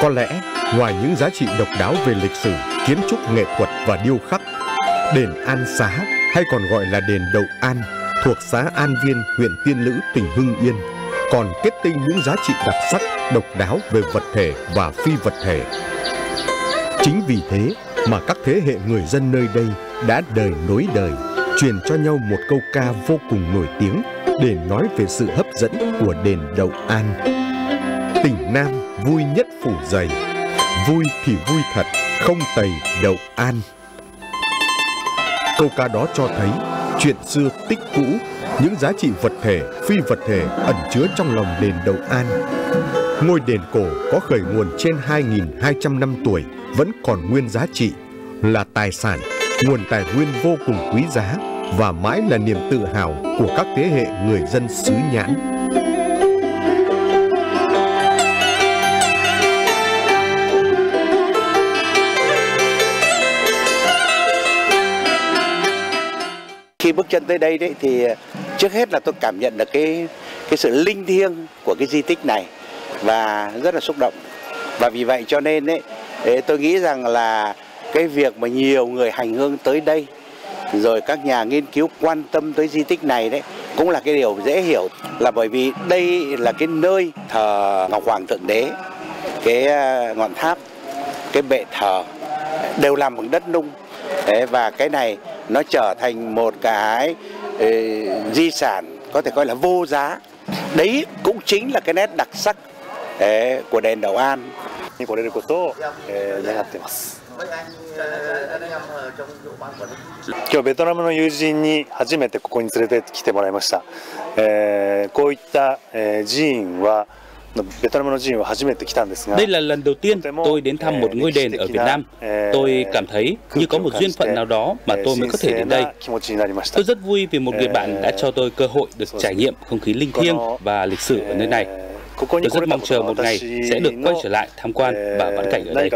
Có lẽ, ngoài những giá trị độc đáo về lịch sử, kiến trúc nghệ thuật và điêu khắc, đền An Xá hay còn gọi là đền Đậu An thuộc xã An Viên, huyện Tiên Lữ, tỉnh Hưng Yên còn kết tinh những giá trị đặc sắc, độc đáo về vật thể và phi vật thể. Chính vì thế mà các thế hệ người dân nơi đây đã đời nối đời truyền cho nhau một câu ca vô cùng nổi tiếng để nói về sự hấp dẫn của đền Đậu An. Tỉnh Nam vui nhất phủ dày, vui thì vui thật, không tày Đậu An. Câu ca đó cho thấy chuyện xưa tích cũ, những giá trị vật thể, phi vật thể ẩn chứa trong lòng đền Đậu An. Ngôi đền cổ có khởi nguồn trên 2.200 năm tuổi vẫn còn nguyên giá trị, là tài sản, nguồn tài nguyên vô cùng quý giá và mãi là niềm tự hào của các thế hệ người dân xứ Nhãn. Khi bước chân tới đây đấy thì trước hết là tôi cảm nhận được cái sự linh thiêng của cái di tích này và rất là xúc động. Và vì vậy cho nên đấy, tôi nghĩ rằng là cái việc mà nhiều người hành hương tới đây, rồi các nhà nghiên cứu quan tâm tới di tích này đấy, cũng là cái điều dễ hiểu, là bởi vì đây là cái nơi thờ Ngọc Hoàng Thượng Đế, cái ngọn tháp, cái bệ thờ đều làm bằng đất nung. Và cái này nó trở thành một cái di sản có thể coi là vô giá. Đấy cũng chính là cái nét đặc sắc của đền Đậu An. 今日ベトナムの友人に初めてここに連れてきてもらいました。こういった寺院はベトナムの寺院は初めて来たんですが、 đây là lần đầu tiên tôi đến thăm một ngôi đền ở Việt Nam. Tôi cảm thấy như có một duyên phận nào đó mà tôi mới có thể đến đây. Tôi rất vui vì một người bạn đã cho tôi cơ hội được trải nghiệm không khí linh thiêng và lịch sử ở nơi này. Tôi rất mong chờ một ngày sẽ được quay trở lại tham quan và vãn cảnh ở đây.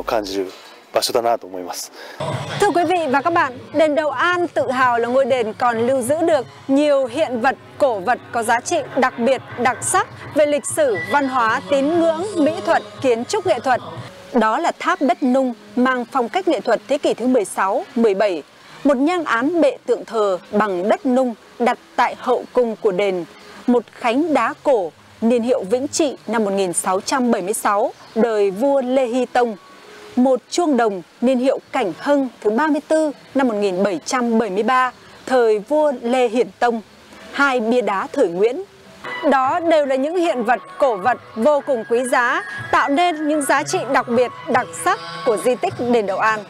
Thưa quý vị và các bạn, đền Đậu An tự hào là ngôi đền còn lưu giữ được nhiều hiện vật, cổ vật có giá trị đặc biệt, đặc sắc về lịch sử, văn hóa, tín ngưỡng, mỹ thuật, kiến trúc nghệ thuật. Đó là tháp đất nung mang phong cách nghệ thuật thế kỷ thứ 16, 17, một nhang án bệ tượng thờ bằng đất nung đặt tại hậu cung của đền, một khánh đá cổ niên hiệu Vĩnh Trị năm 1676, đời vua Lê Hy Tông, một chuông đồng niên hiệu Cảnh Hưng thứ 34 năm 1773, thời vua Lê Hiển Tông, 2 bia đá thời Nguyễn. Đó đều là những hiện vật, cổ vật vô cùng quý giá, tạo nên những giá trị đặc biệt, đặc sắc của di tích đền Đậu An.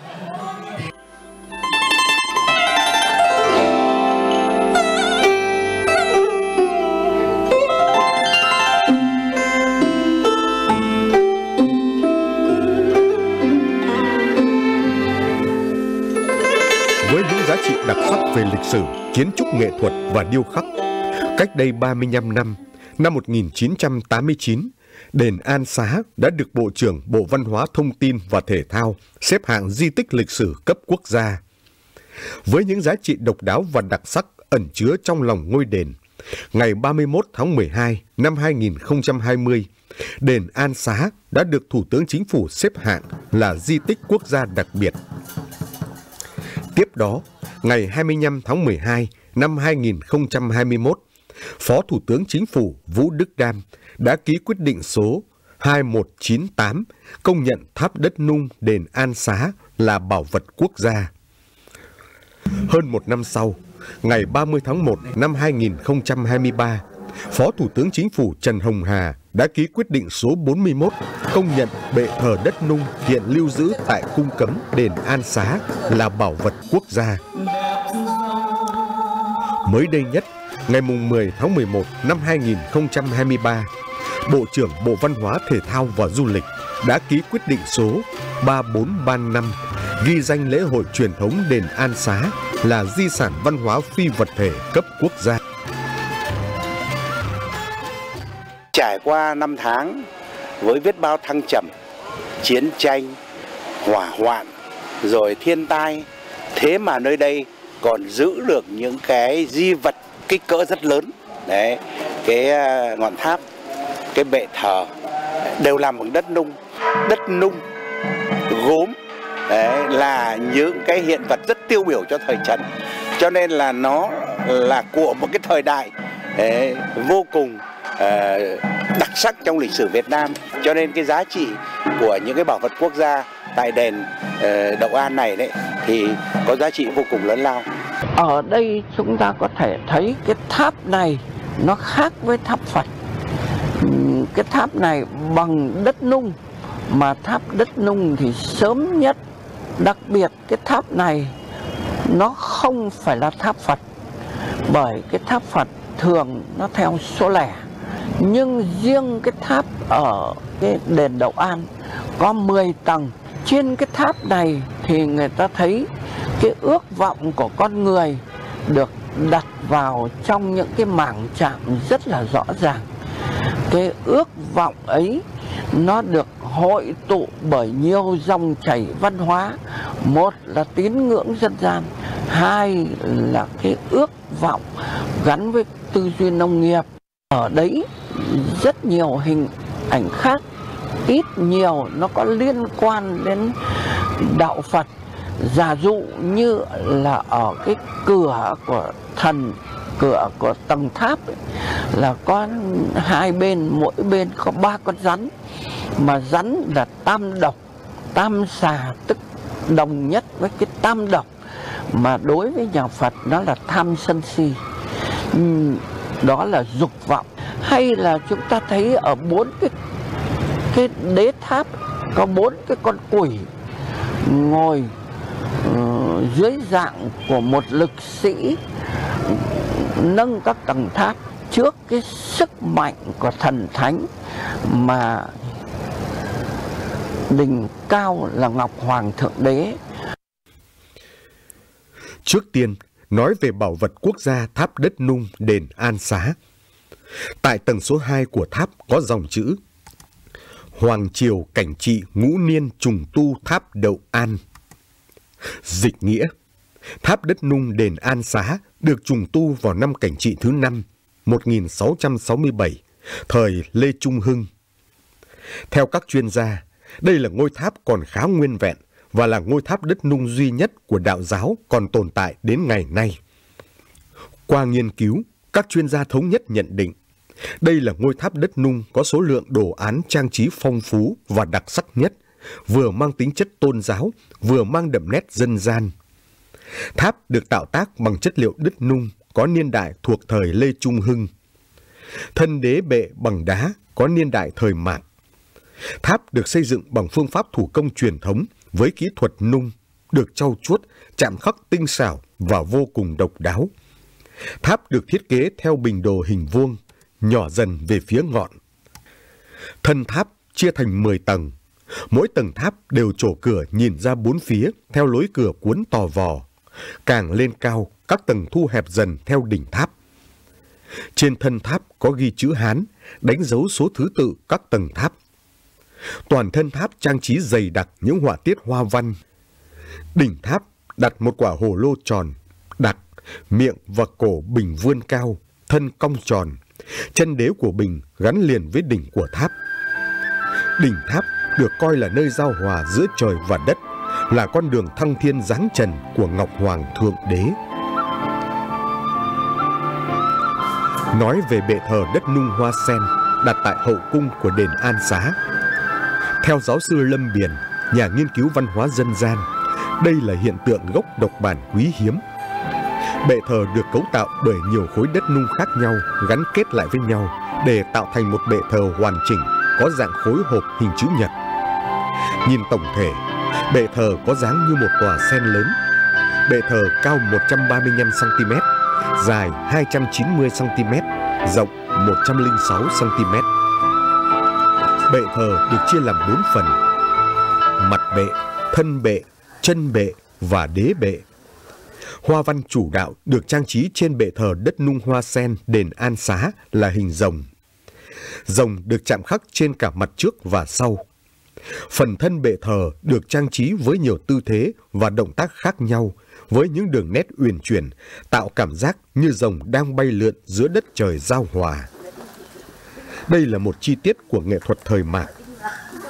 Với những giá trị đặc sắc về lịch sử, kiến trúc nghệ thuật và điêu khắc, cách đây 35 năm, năm 1989, đền An Xá đã được Bộ trưởng Bộ Văn hóa Thông tin và Thể thao xếp hạng di tích lịch sử cấp quốc gia. Với những giá trị độc đáo và đặc sắc ẩn chứa trong lòng ngôi đền, ngày 31 tháng 12 năm 2020, đền An Xá đã được Thủ tướng Chính phủ xếp hạng là di tích quốc gia đặc biệt. Tiếp đó, ngày 25 tháng 12 năm 2021, Phó Thủ tướng Chính phủ Vũ Đức Đam đã ký quyết định số 2198 công nhận tháp đất nung đền An Xá là bảo vật quốc gia. Hơn một năm sau, ngày 30 tháng 1 năm 2023, Phó Thủ tướng Chính phủ Trần Hồng Hà đã ký quyết định số 41 công nhận bệ thờ đất nung hiện lưu giữ tại cung cấm đền An Xá là bảo vật quốc gia. Mới đây nhất, ngày 10 tháng 11 năm 2023, Bộ trưởng Bộ Văn hóa Thể thao và Du lịch đã ký quyết định số 3435 ghi danh lễ hội truyền thống đền An Xá là di sản văn hóa phi vật thể cấp quốc gia. Trải qua năm tháng với biết bao thăng trầm, chiến tranh, hỏa hoạn, rồi thiên tai, thế mà nơi đây còn giữ được những cái di vật kích cỡ rất lớn. Đấy, cái ngọn tháp, cái bệ thờ đều làm bằng đất nung. đất nung, gốm là những cái hiện vật rất tiêu biểu cho thời Trần, cho nên là nó là của một cái thời đại vô cùng đặc sắc trong lịch sử Việt Nam. Cho nên cái giá trị của những cái bảo vật quốc gia tại đền Đậu An này đấy thì có giá trị vô cùng lớn lao. Ở đây chúng ta có thể thấy cái tháp này nó khác với tháp Phật. Cái tháp này bằng đất nung, mà tháp đất nung thì sớm nhất. Đặc biệt cái tháp này nó không phải là tháp Phật, bởi cái tháp Phật thường nó theo số lẻ. Nhưng riêng cái tháp ở cái đền Đậu An có 10 tầng. Trên cái tháp này thì người ta thấy cái ước vọng của con người được đặt vào trong những cái mảng chạm rất là rõ ràng. Cái ước vọng ấy nó được hội tụ bởi nhiều dòng chảy văn hóa. Một là tín ngưỡng dân gian, hai là cái ước vọng gắn với tư duy nông nghiệp. Ở đấy rất nhiều hình ảnh khác, ít nhiều nó có liên quan đến đạo Phật. Giả dụ như là ở cái cửa của thần, cửa của tầng tháp ấy, là có hai bên, mỗi bên có 3 con rắn. Mà rắn là tam độc, tam xà, tức đồng nhất với cái tam độc, mà đối với nhà Phật nó là tham sân si, đó là dục vọng. Hay là chúng ta thấy ở 4 cái đế tháp có 4 cái con quỷ ngồi dưới dạng của một lực sĩ nâng các tầng tháp trước cái sức mạnh của thần thánh, mà đỉnh cao là Ngọc Hoàng Thượng Đế. Trước tiên, nói về bảo vật quốc gia tháp đất nung đền An Xá. Tại tầng số 2 của tháp có dòng chữ: Hoàng triều cảnh trị ngũ niên trùng tu tháp Đậu An. Dịch nghĩa, tháp đất nung đền An Xá được trùng tu vào năm cảnh trị thứ 5, 1667, thời Lê Trung Hưng. Theo các chuyên gia, đây là ngôi tháp còn khá nguyên vẹn và là ngôi tháp đất nung duy nhất của đạo giáo còn tồn tại đến ngày nay. Qua nghiên cứu, các chuyên gia thống nhất nhận định đây là ngôi tháp đất nung có số lượng đồ án trang trí phong phú và đặc sắc nhất, vừa mang tính chất tôn giáo, vừa mang đậm nét dân gian. Tháp được tạo tác bằng chất liệu đất nung có niên đại thuộc thời Lê Trung Hưng. Thân đế bệ bằng đá có niên đại thời Mạc. Tháp được xây dựng bằng phương pháp thủ công truyền thống với kỹ thuật nung, được trau chuốt, chạm khắc tinh xảo và vô cùng độc đáo. Tháp được thiết kế theo bình đồ hình vuông, nhỏ dần về phía ngọn. Thân tháp chia thành 10 tầng. Mỗi tầng tháp đều trổ cửa nhìn ra 4 phía theo lối cửa cuốn tò vò. Càng lên cao, các tầng thu hẹp dần theo đỉnh tháp. Trên thân tháp có ghi chữ Hán, đánh dấu số thứ tự các tầng tháp. Toàn thân tháp trang trí dày đặc những họa tiết hoa văn. Đỉnh tháp đặt một quả hồ lô tròn, đặc, miệng và cổ bình vươn cao, thân cong tròn. Chân đế của bình gắn liền với đỉnh của tháp. Đỉnh tháp được coi là nơi giao hòa giữa trời và đất, là con đường thăng thiên giáng trần của Ngọc Hoàng Thượng Đế. Nói về bệ thờ đất nung hoa sen đặt tại hậu cung của đền An Xá. Theo giáo sư Lâm Biền, nhà nghiên cứu văn hóa dân gian, đây là hiện tượng gốc độc bản quý hiếm. Bệ thờ được cấu tạo bởi nhiều khối đất nung khác nhau gắn kết lại với nhau để tạo thành một bệ thờ hoàn chỉnh có dạng khối hộp hình chữ nhật. Nhìn tổng thể, bệ thờ có dáng như một tòa sen lớn. Bệ thờ cao 135 cm, dài 290 cm, rộng 106 cm. Bệ thờ được chia làm 4 phần: mặt bệ, thân bệ, chân bệ và đế bệ. Hoa văn chủ đạo được trang trí trên bệ thờ đất nung hoa sen đền An Xá là hình rồng. Rồng được chạm khắc trên cả mặt trước và sau. Phần thân bệ thờ được trang trí với nhiều tư thế và động tác khác nhau, với những đường nét uyển chuyển, tạo cảm giác như rồng đang bay lượn giữa đất trời giao hòa. Đây là một chi tiết của nghệ thuật thời Mạc.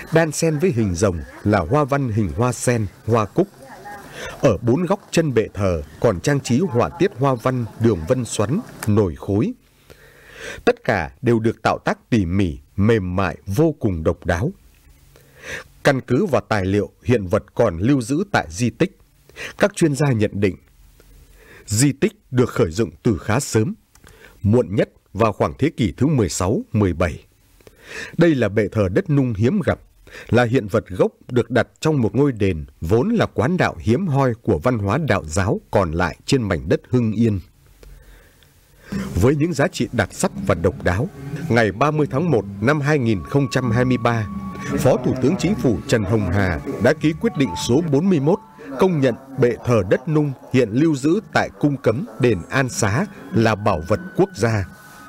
đan xen với hình rồng là hoa văn hình hoa sen, hoa cúc. Ở 4 góc chân bệ thờ còn trang trí họa tiết hoa văn đường vân xoắn, nổi khối. Tất cả đều được tạo tác tỉ mỉ, mềm mại, vô cùng độc đáo. Căn cứ vào tài liệu hiện vật còn lưu giữ tại di tích, các chuyên gia nhận định di tích được khởi dựng từ khá sớm, muộn nhất vào khoảng thế kỷ thứ 16-17. Đây là bệ thờ đất nung hiếm gặp, là hiện vật gốc được đặt trong một ngôi đền vốn là quán đạo hiếm hoi của văn hóa đạo giáo còn lại trên mảnh đất Hưng Yên. Với những giá trị đặc sắc và độc đáo, ngày 30 tháng 1 năm 2023, Phó Thủ tướng Chính phủ Trần Hồng Hà đã ký quyết định số 41 công nhận bệ thờ đất nung hiện lưu giữ tại Cung Cấm đền An Xá là bảo vật quốc gia.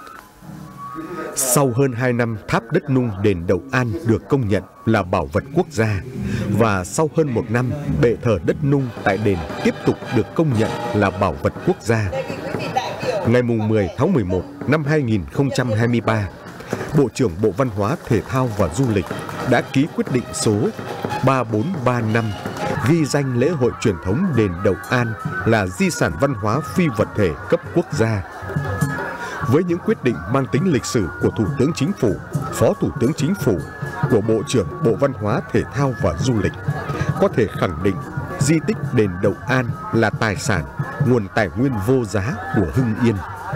Sau hơn 2 năm, tháp đất nung đền Đậu An được công nhận là bảo vật quốc gia, và sau hơn 1 năm, bệ thờ đất nung tại đền tiếp tục được công nhận là bảo vật quốc gia. Ngày 10 tháng 11 năm 2023, Bộ trưởng Bộ Văn hóa, Thể thao và Du lịch đã ký quyết định số 3435 ghi danh lễ hội truyền thống đền Đậu An là di sản văn hóa phi vật thể cấp quốc gia. Với những quyết định mang tính lịch sử của Thủ tướng Chính phủ, Phó Thủ tướng Chính phủ, của Bộ trưởng Bộ Văn hóa, Thể thao và Du lịch, có thể khẳng định di tích đền Đậu An là tài sản, nguồn tài nguyên vô giá của Hưng Yên.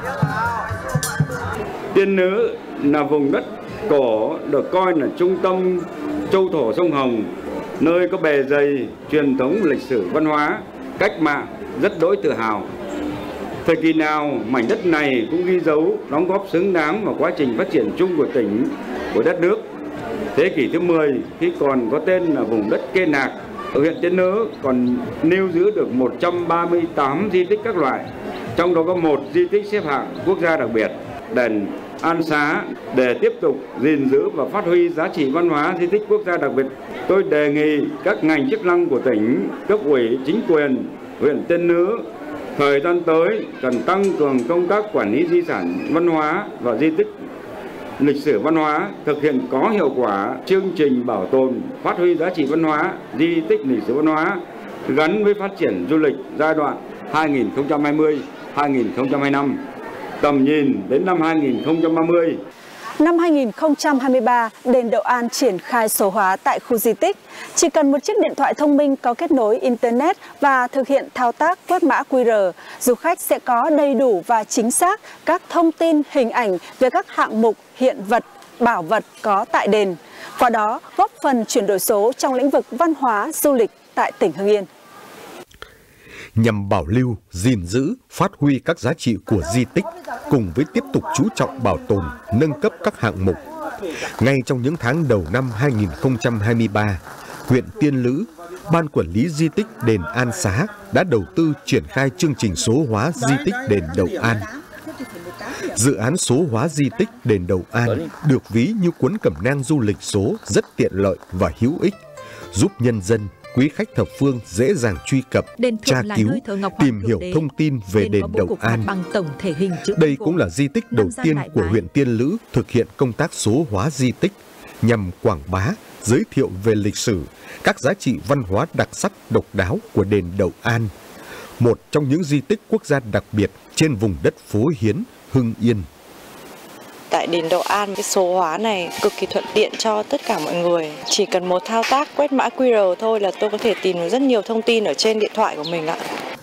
Tiên Nữ là vùng đất cổ được coi là trung tâm châu thổ sông Hồng, nơi có bề dày truyền thống lịch sử văn hóa, cách mạng rất đỗi tự hào. Thời kỳ nào mảnh đất này cũng ghi dấu đóng góp xứng đáng vào quá trình phát triển chung của tỉnh, của đất nước. Thế kỷ thứ 10, khi còn có tên là vùng đất Kê Nạc, ở huyện Tiên Nữ còn lưu giữ được 138 di tích các loại, trong đó có 1 di tích xếp hạng quốc gia đặc biệt, đền An Xá. Để tiếp tục gìn giữ và phát huy giá trị văn hóa di tích quốc gia đặc biệt, tôi đề nghị các ngành chức năng của tỉnh, cấp ủy, chính quyền huyện Tiên Nữ thời gian tới cần tăng cường công tác quản lý di sản văn hóa và di tích lịch sử văn hóa, thực hiện có hiệu quả chương trình bảo tồn, phát huy giá trị văn hóa, di tích lịch sử văn hóa gắn với phát triển du lịch giai đoạn 2020-2025, tầm nhìn đến năm 2030. Năm 2023, đền Đậu An triển khai số hóa tại khu di tích. Chỉ cần một chiếc điện thoại thông minh có kết nối Internet và thực hiện thao tác quét mã QR, du khách sẽ có đầy đủ và chính xác các thông tin, hình ảnh về các hạng mục, hiện vật, bảo vật có tại đền. Qua đó, góp phần chuyển đổi số trong lĩnh vực văn hóa, du lịch tại tỉnh Hưng Yên. Nhằm bảo lưu, gìn giữ, phát huy các giá trị của di tích, cùng với tiếp tục chú trọng bảo tồn, nâng cấp các hạng mục. Ngay trong những tháng đầu năm 2023, huyện Tiên Lữ, Ban Quản lý Di tích đền An Xá đã đầu tư triển khai chương trình số hóa di tích đền Đậu An. Dự án số hóa di tích đền Đậu An được ví như cuốn cẩm nang du lịch số rất tiện lợi và hữu ích, giúp nhân dân, quý khách thập phương dễ dàng truy cập, tra cứu, tìm hiểu thông tin về đền Đậu An. Đây cũng là di tích đầu tiên của huyện Tiên Lữ thực hiện công tác số hóa di tích nhằm quảng bá, giới thiệu về lịch sử, các giá trị văn hóa đặc sắc độc đáo của đền Đậu An, một trong những di tích quốc gia đặc biệt trên vùng đất Phố Hiến, Hưng Yên. Tại đền Đậu An, cái số hóa này cực kỳ thuận tiện cho tất cả mọi người. Chỉ cần một thao tác quét mã QR thôi là tôi có thể tìm được rất nhiều thông tin ở trên điện thoại của mình ạ.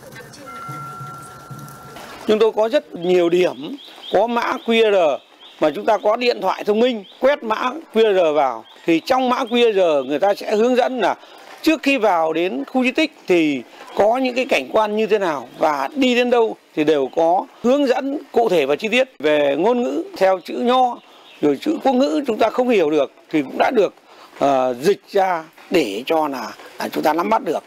Chúng tôi có rất nhiều điểm có mã QR mà chúng ta có điện thoại thông minh, quét mã QR vào thì trong mã QR người ta sẽ hướng dẫn là trước khi vào đến khu di tích thì có những cái cảnh quan như thế nào và đi đến đâu thì đều có hướng dẫn cụ thể và chi tiết. Về ngôn ngữ theo chữ Nho rồi chữ quốc ngữ chúng ta không hiểu được thì cũng đã được dịch ra để cho là chúng ta nắm bắt được.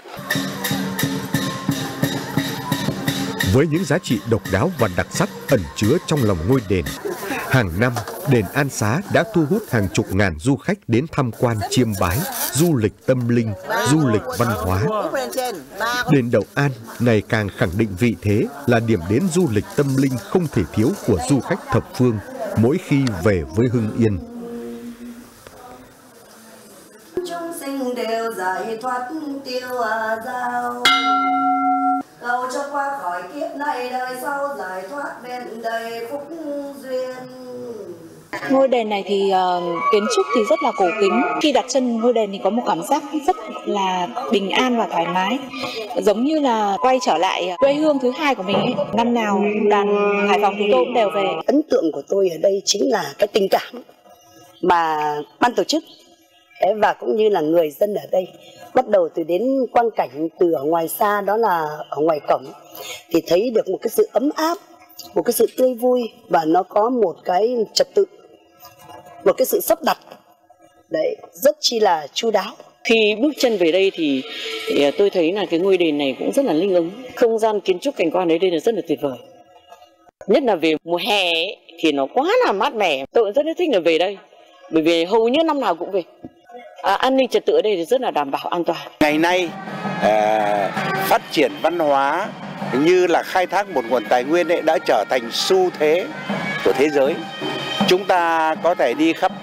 Với những giá trị độc đáo và đặc sắc ẩn chứa trong lòng ngôi đền, hàng năm đền An Xá đã thu hút hàng chục ngàn du khách đến tham quan chiêm bái, du lịch tâm linh, du lịch văn hóa. Đền Đậu An ngày càng khẳng định vị thế là điểm đến du lịch tâm linh không thể thiếu của du khách thập phương mỗi khi về với Hưng Yên. giải thoát tiêu dao. Cầu cho qua khỏi kiếp này đời sau giải thoát vẹn đầy phúc duyên. Ngôi đền này thì kiến trúc thì rất là cổ kính. Khi đặt chân ngôi đền thì có một cảm giác rất là bình an và thoải mái, giống như là quay trở lại quê hương thứ hai của mình ấy. Năm nào đoàn Hải Phòng chúng tôi cũng đều về. Ấn tượng của tôi ở đây chính là cái tình cảm mà ban tổ chức và cũng như là người dân ở đây bắt đầu từ đến quang cảnh từ ở ngoài xa, đó là ở ngoài cổng, thì thấy được một cái sự ấm áp, một cái sự tươi vui, và nó có một cái trật tự, một cái sự sắp đặt đấy rất chi là chu đáo. Khi bước chân về đây thì tôi thấy là cái ngôi đền này cũng rất là linh ứng. Không gian kiến trúc cảnh quan ở đây là rất là tuyệt vời. Nhất là về mùa hè ấy, thì nó quá là mát mẻ. Tôi cũng rất thích là về đây, bởi vì hầu như năm nào cũng về. An ninh trật tự ở đây thì rất là đảm bảo an toàn. Ngày nay phát triển văn hóa như là khai thác một nguồn tài nguyên ấy đã trở thành xu thế của thế giới. Chúng ta có thể đi khắp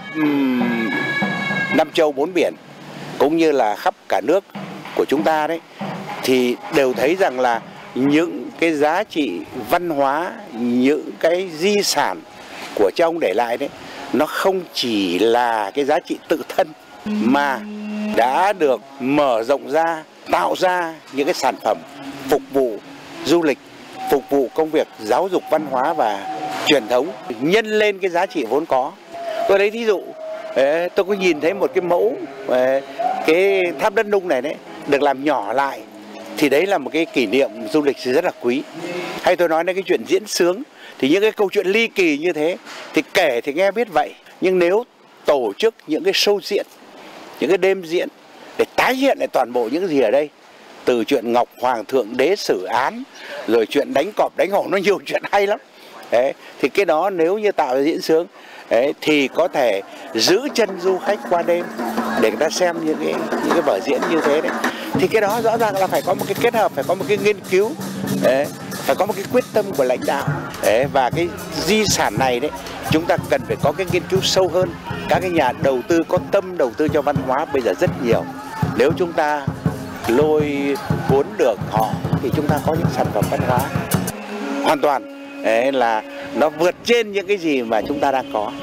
5 châu 4 biển cũng như là khắp cả nước của chúng ta đấy, thì đều thấy rằng là những cái giá trị văn hóa, những cái di sản của cha ông để lại đấy, nó không chỉ là cái giá trị tự thân mà đã được mở rộng ra, tạo ra những cái sản phẩm phục vụ du lịch, phục vụ công việc giáo dục văn hóa và truyền thống, nhân lên cái giá trị vốn có. Tôi lấy thí dụ, tôi có nhìn thấy một cái mẫu cái tháp Đất Nung này đấy được làm nhỏ lại, thì đấy là một cái kỷ niệm du lịch rất là quý. Hay tôi nói đến cái chuyện diễn sướng, thì những cái câu chuyện ly kỳ như thế thì kể thì nghe biết vậy, nhưng nếu tổ chức những cái show diễn, những cái đêm diễn để tái hiện lại toàn bộ những gì ở đây, từ chuyện Ngọc Hoàng Thượng Đế xử án, rồi chuyện đánh cọp đánh hổ, nó nhiều chuyện hay lắm. Đấy, thì cái đó nếu như tạo ra diễn sướng đấy, thì có thể giữ chân du khách qua đêm để người ta xem những cái vở diễn như thế đấy. Thì cái đó rõ ràng là phải có một cái kết hợp, phải có một cái nghiên cứu đấy, phải có một cái quyết tâm của lãnh đạo đấy, và cái di sản này đấy chúng ta cần phải có cái nghiên cứu sâu hơn. Các cái nhà đầu tư có tâm đầu tư cho văn hóa bây giờ rất nhiều. Nếu chúng ta lôi cuốn được họ thì chúng ta có những sản phẩm văn hóa hoàn toàn đấy, là nó vượt trên những cái gì mà chúng ta đang có.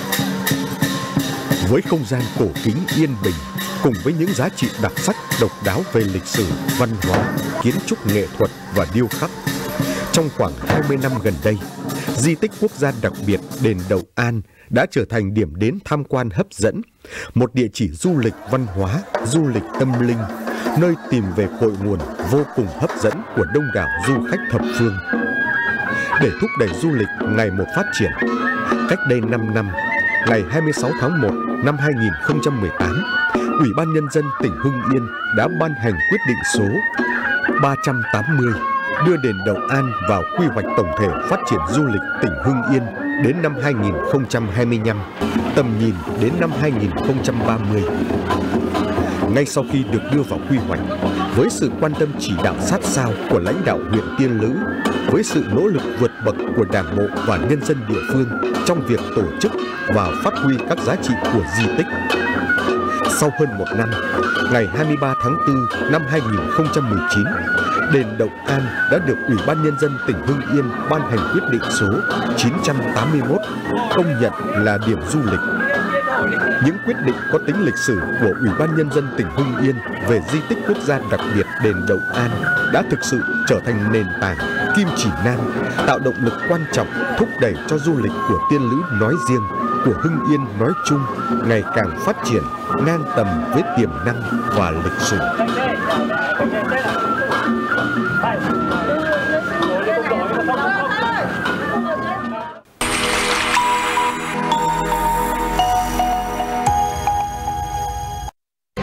Với không gian cổ kính yên bình, cùng với những giá trị đặc sắc độc đáo về lịch sử, văn hóa, kiến trúc nghệ thuật và điêu khắc, trong khoảng 20 năm gần đây, di tích quốc gia đặc biệt đền Đậu An đã trở thành điểm đến tham quan hấp dẫn, một địa chỉ du lịch văn hóa, du lịch tâm linh, nơi tìm về cội nguồn vô cùng hấp dẫn của đông đảo du khách thập phương. Để thúc đẩy du lịch ngày một phát triển, cách đây 5 năm, ngày 26 tháng 1 năm 2018, Ủy ban Nhân dân tỉnh Hưng Yên đã ban hành quyết định số 380 đưa đền Đậu An vào quy hoạch tổng thể phát triển du lịch tỉnh Hưng Yên đến năm 2025, tầm nhìn đến năm 2030. Ngay sau khi được đưa vào quy hoạch, với sự quan tâm chỉ đạo sát sao của lãnh đạo huyện Tiên Lữ, với sự nỗ lực vượt bậc của Đảng bộ và nhân dân địa phương trong việc tổ chức và phát huy các giá trị của di tích. Sau hơn một năm, ngày 23 tháng 4 năm 2019, đền Đậu An đã được Ủy ban Nhân dân tỉnh Hưng Yên ban hành quyết định số 981 công nhận là điểm du lịch. Những quyết định có tính lịch sử của Ủy ban Nhân dân tỉnh Hưng Yên về di tích quốc gia đặc biệt đền Đậu An đã thực sự trở thành nền tảng, kim chỉ nam, tạo động lực quan trọng thúc đẩy cho du lịch của Tiên Lữ nói riêng, của Hưng Yên nói chung ngày càng phát triển ngang tầm với tiềm năng và lịch sử.